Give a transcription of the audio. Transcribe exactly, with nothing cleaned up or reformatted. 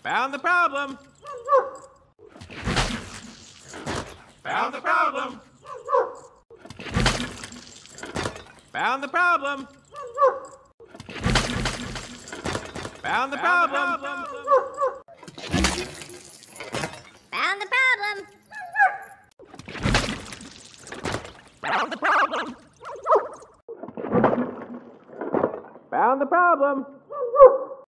Found the problem. Found the problem. Found the problem. Found the problem. Found the problem. Found the problem. Found the problem.